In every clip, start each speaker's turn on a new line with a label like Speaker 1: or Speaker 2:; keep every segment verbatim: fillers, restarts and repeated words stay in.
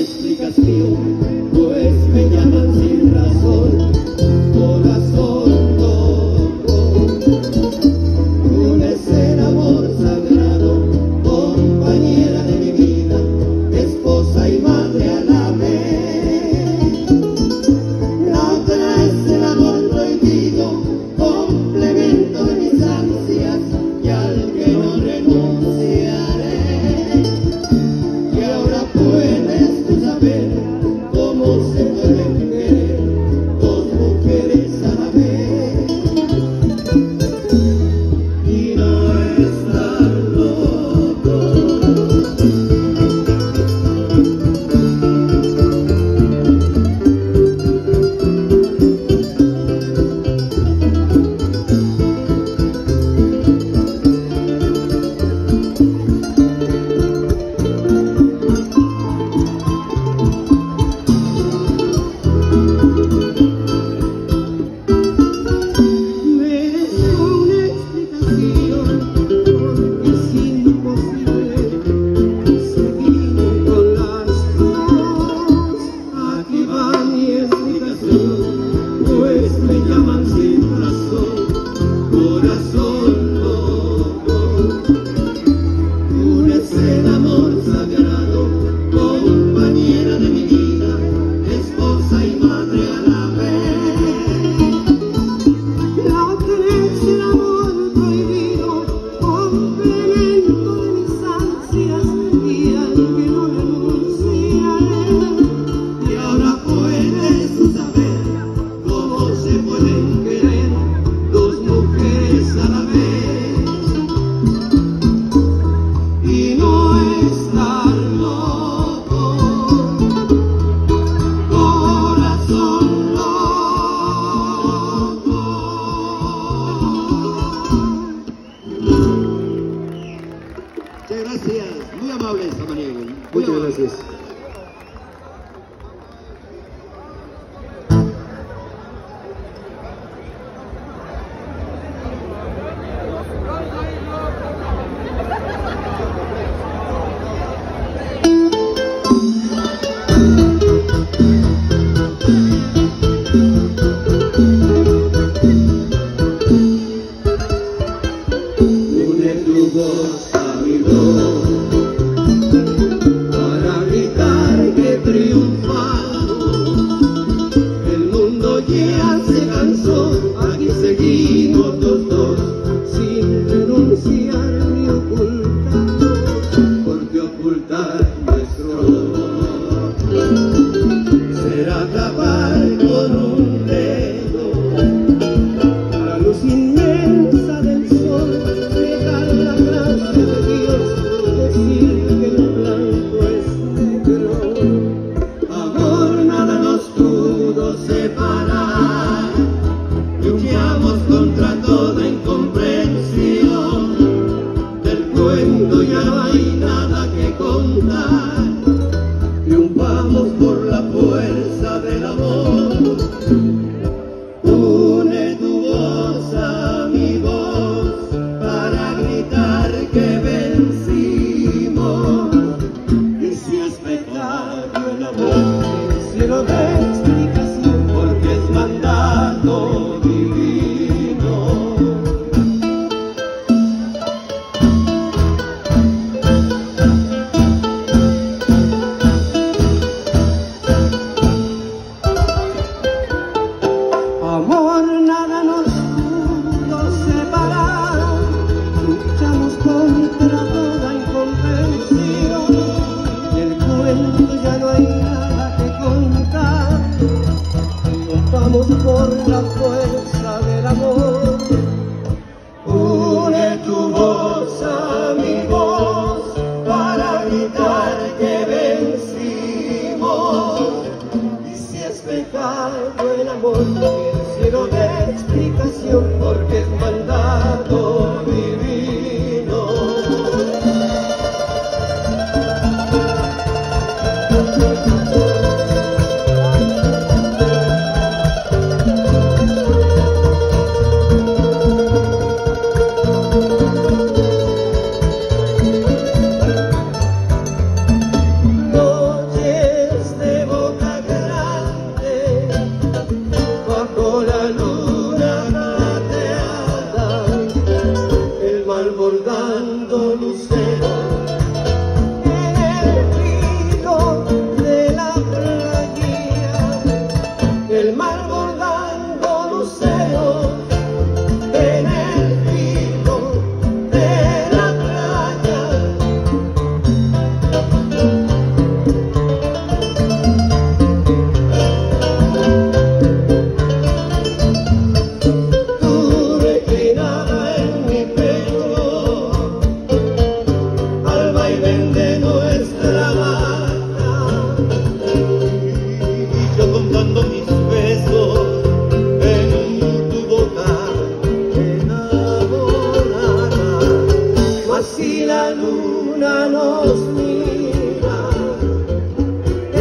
Speaker 1: explicación, pues me llaman sin razón, corazón loco. Una es el amor sagrado, compañera de mi vida, esposa y madre a la vez. La otra es el amor prohibido, complemento de mis ansias y al que no renunciaré. Y ahora puedes tú saber cómo se pueden querer dos mujeres a la vez y no estar loco. Gracias, muy amable Samaniego. Muchas gracias. Une tu voz a mi voz para gritar que triunfamos. El mundo ya se cansó, aquí seguimos los dos, sin renunciar ni ocultarnos, porque ocultar nuestro amor será tapar con un dedo la luz inmensa del sol. La gracia de Dios, decir que lo blanco es negro. Amor, nada nos pudo separar, luchamos contra toda incomprensión. Del cuento ya no hay nada que contar, triunfamos por la fuerza del amor. Une tu voz a mi voz para gritar que vencimos. Y si es pecado el amor, el cielo da explicación, porque es mandato divino. Amor, nada nos pudo separar, luchamos contra toda incomprensión. Del cuento ya no hay nada que contar, triunfamos por la fuerza del amor. Une tu voz a mi voz para gritar que vencimos. Y si es pecado el amor, el cielo da explicación, porque es mandato divino. Noches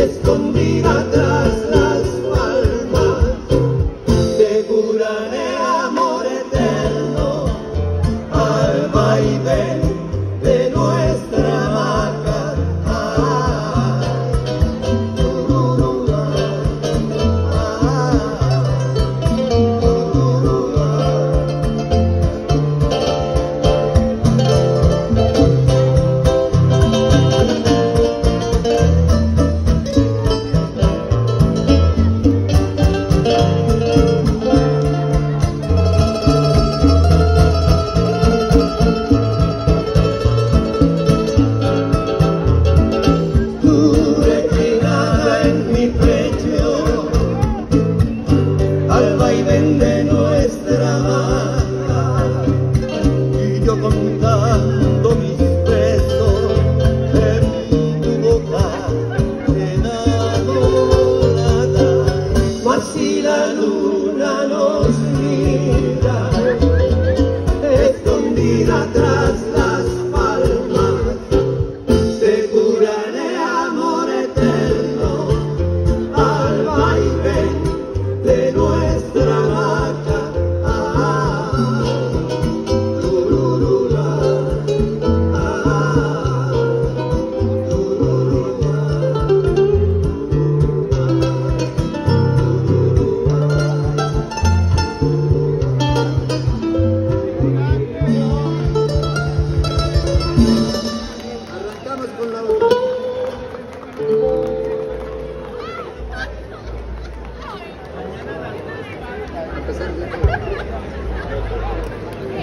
Speaker 1: escondida tras las palmas, te juraré amor eterno al vaivén de nuestra vaca. Al vaivén de nuestra vaca, y yo contando mis besos en tu boca enamorada. Mas si la luna nos mira, escondida tras las palmas, te juraré amor eterno al vaivén de nuestra vaca. Ah, tururula, ah, tururula, arrancamos con la otra. A pesar de todo.